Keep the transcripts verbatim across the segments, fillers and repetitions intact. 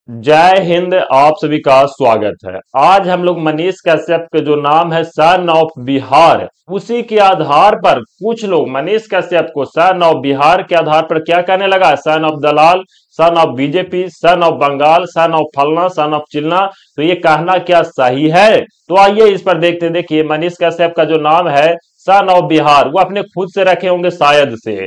जय हिंद। आप सभी का स्वागत है। आज हम लोग मनीष कश्यप के जो नाम है सन ऑफ बिहार, उसी के आधार पर कुछ लोग मनीष कश्यप को सन ऑफ बिहार के आधार पर क्या कहने लगा, सन ऑफ दलाल, son of BJP, son of Bengal, son of फलना, सन ऑफ चिलना। तो ये कहना क्या सही है? तो आइए इस पर देखते हैं। देखिए, मनीष कश्यप का जो नाम है सन ऑफ बिहार, वो अपने खुद से रखे होंगे शायद से।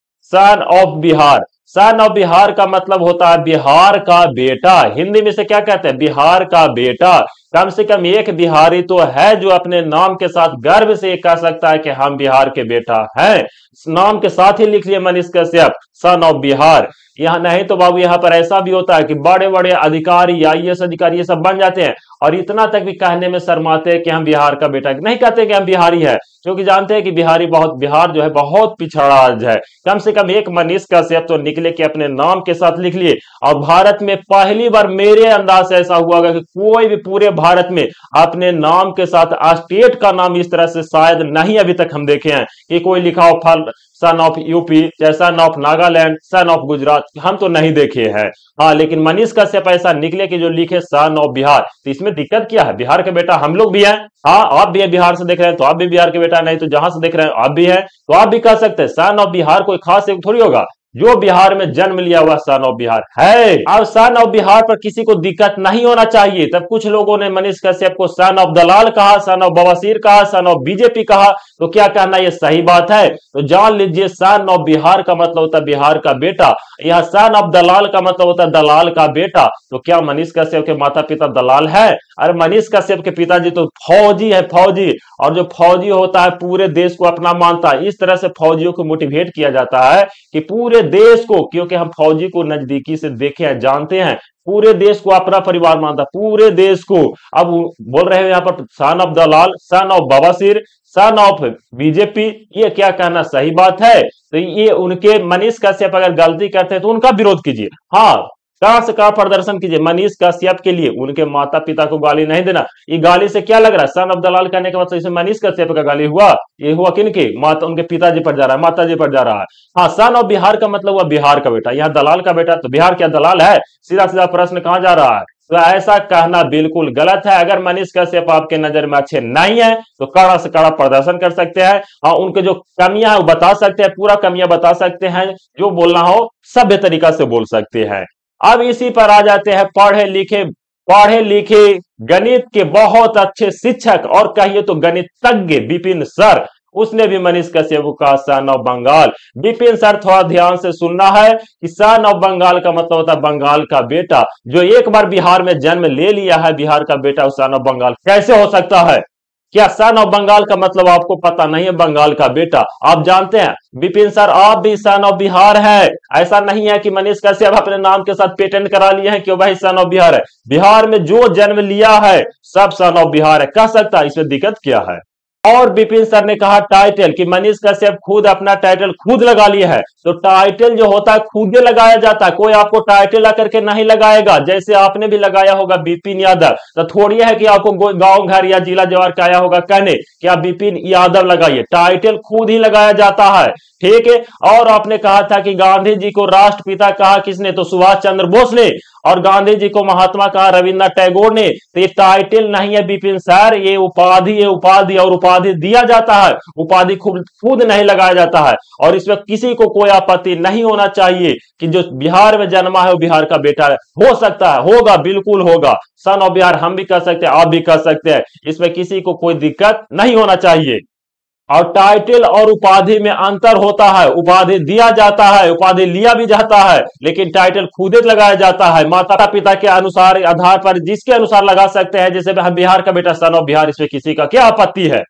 Son of Bihar, son of Bihar का मतलब होता है बिहार का बेटा। हिंदी में से क्या कहते हैं? बिहार का बेटा। कम से कम एक बिहारी तो है जो अपने नाम के साथ गर्व से कह सकता है कि हम बिहार के बेटा हैं। नाम के साथ ही लिख लिए मनीष कश्यप, सन ऑफ बिहार। यहाँ नहीं तो बाबू, यहाँ पर ऐसा भी होता है कि बड़े बड़े अधिकारी, आई ए एस अधिकारी ये सब बन जाते हैं और इतना तक भी कहने में शर्माते हैं कि हम बिहार का बेटा। नहीं कहते कि हम बिहारी है, क्योंकि जानते हैं कि बिहारी बहुत बिहार जो है बहुत पिछड़ा है। कम से कम एक मनीष कश्यप तो निकले कि अपने नाम के साथ लिख लिए। और भारत में पहली बार मेरे अंदाज से ऐसा हुआ कि कोई भी पूरे भारत में अपने नाम के साथ स्टेट का नाम इस तरह से शायद नहीं अभी तक हम देखे हैं कि कोई लिखा हो फल son of UP, son of Nagaland, son of Gujarat, हम तो नहीं देखे हैं। हाँ, लेकिन मनीष कश्यप ऐसा निकले कि जो लिखे सन ऑफ बिहार। तो इसमें दिक्कत क्या है? बिहार के बेटा हम लोग भी हैं। हाँ, आप भी है बिहार से देख रहे हैं तो आप भी बिहार के बेटा, नहीं तो जहां से देख रहे हैं आप भी है तो आप भी कह सकते हैं सन ऑफ बिहार। कोई खास एक थोड़ी होगा, जो बिहार में जन्म लिया हुआ सन ऑफ बिहार है। अब सन ऑफ बिहार पर किसी को दिक्कत नहीं होना चाहिए। तब कुछ लोगों ने मनीष कश्यप को सन ऑफ दलाल कहा, सन ऑफ बवासीर कहा, सन ऑफ बीजेपी कहा। तो क्या कहना ये सही बात है? तो जान लीजिए, सन ऑफ बिहार का मतलब होता है बिहार का बेटा। यह सन ऑफ दलाल का मतलब होता है दलाल का बेटा। तो क्या मनीष कश्यप के माता पिता दलाल है? अरे मनीष कश्यप के पिताजी तो फौजी है, फौजी। और जो फौजी होता है पूरे देश को अपना मानता है। इस तरह से फौजियों को मोटिवेट किया जाता है कि पूरे देश को, क्योंकि हम फौजी को नजदीकी से देखे हैं, जानते हैं, पूरे देश को अपना परिवार मानता, पूरे देश को। अब बोल रहे हैं यहाँ पर सन ऑफ दलाल, सन ऑफ बवासीर, सन ऑफ बीजेपी। ये क्या कहना सही बात है? तो ये उनके मनीष कश्यप अगर गलती करते हैं तो उनका विरोध कीजिए। हाँ, कहां से कहां प्रदर्शन कीजिए मनीष कश्यप के लिए। उनके माता पिता को गाली नहीं देना। ये गाली से क्या लग रहा है? सन ऑफ दलाल कहने के मतलब इसमें मनीष कश्यप का गाली हुआ? ये हुआ किनके? माता, उनके पिताजी पर जा रहा है, माता जी पर जा रहा है। हाँ, सन ऑफ बिहार का मतलब हुआ बिहार का बेटा। यहाँ दलाल का बेटा, तो बिहार क्या दलाल है? सीधा सीधा प्रश्न कहां जा रहा है? तो ऐसा कहना बिल्कुल गलत है। अगर मनीष कश्यप आपके नजर में अच्छे नहीं है तो कड़ा से कड़ा प्रदर्शन कर सकते हैं। हाँ, उनके जो कमियां है वो बता सकते हैं, पूरा कमियां बता सकते हैं। जो बोलना हो सभ्य तरीका से बोल सकते हैं। अब इसी पर आ जाते हैं पढ़े लिखे पढ़े लिखे गणित के बहुत अच्छे शिक्षक और कहिए तो गणितज्ञ विपिन सर। उसने भी मनीष कश्यप को कहा son of Bengal. Vipin sir, थोड़ा ध्यान से सुनना है कि सन ऑफ बंगाल का मतलब होता है बंगाल का बेटा। जो एक बार बिहार में जन्म ले लिया है, बिहार का बेटा, सन ऑफ बंगाल कैसे हो सकता है? क्या सन ऑफ बंगाल का मतलब आपको पता नहीं है? बंगाल का बेटा आप जानते हैं। विपिन सर, आप भी सन ऑफ बिहार है। ऐसा नहीं है कि मनीष कश्यप अपने नाम के साथ पेटेंट करा लिए हैं कि भाई सन ऑफ बिहार है। बिहार में जो जन्म लिया है सब सन ऑफ बिहार है, कह सकता है। इसमें दिक्कत क्या है? और विपिन सर ने कहा टाइटल, कि मनीष कश्यप खुद अपना टाइटल खुद लगा लिया है। तो टाइटल जो होता है खुद ही लगाया जाता है, कोई आपको टाइटल आकर के नहीं लगाएगा। जैसे आपने भी लगाया होगा विपिन यादव, तो थोड़ी है कि आपको गांव घर या जिला जवार का आया होगा कहने कि आप विपिन यादव लगाइए। टाइटल खुद ही लगाया जाता है, ठीक है। और आपने कहा था कि गांधी जी को राष्ट्रपिता कहा किसने? तो सुभाष चंद्र बोस ने। और गांधी जी को महात्मा कहा रविन्द्रनाथ टैगोर ने। तो ये टाइटल नहीं है विपिन सर, ये उपाधि है, उपाधि। और उपाधि दिया जाता है, उपाधि खुद खुद नहीं लगाया जाता है। और इसमें किसी को कोई आपत्ति नहीं होना चाहिए कि जो बिहार में जन्मा है वो बिहार का बेटा है। हो सकता है, होगा, बिल्कुल होगा। सन ऑफ बिहार हम भी कह सकते हैं, आप भी कह सकते हैं। इसमें किसी को कोई दिक्कत नहीं होना चाहिए। और टाइटल और उपाधि में अंतर होता है। उपाधि दिया जाता है, उपाधि लिया भी जाता है, लेकिन टाइटल खुद ही लगाया जाता है माता पिता के अनुसार, आधार पर, जिसके अनुसार लगा सकते हैं। जैसे हम बिहार का बेटा, सन ऑफ बिहार, इसमें किसी का क्या आपत्ति है?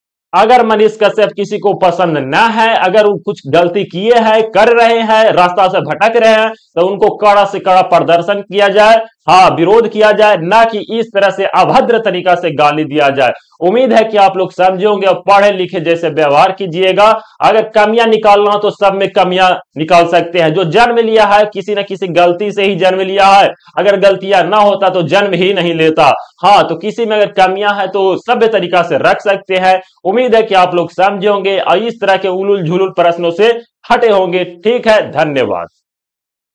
अगर मनीष कश्यप किसी को पसंद ना है, अगर वो कुछ गलती किए हैं, कर रहे हैं, रास्ता से भटक रहे हैं, तो उनको कड़ा से कड़ा प्रदर्शन किया जाए। हाँ, विरोध किया जाए, ना कि इस तरह से अभद्र तरीका से गाली दिया जाए। उम्मीद है कि आप लोग समझे होंगे और पढ़े लिखे जैसे व्यवहार कीजिएगा। अगर कमियां निकालना हो तो सब में कमियां निकाल सकते हैं। जो जन्म लिया है किसी न किसी गलती से ही जन्म लिया है। अगर गलतियां ना होता तो जन्म ही नहीं लेता। हाँ, तो किसी में अगर कमियां है तो सभ्य तरीका से रख सकते हैं। उम्मीद है कि आप लोग समझे होंगे और इस तरह के उलूल झुलूल प्रश्नों से हटे होंगे। ठीक है, धन्यवाद।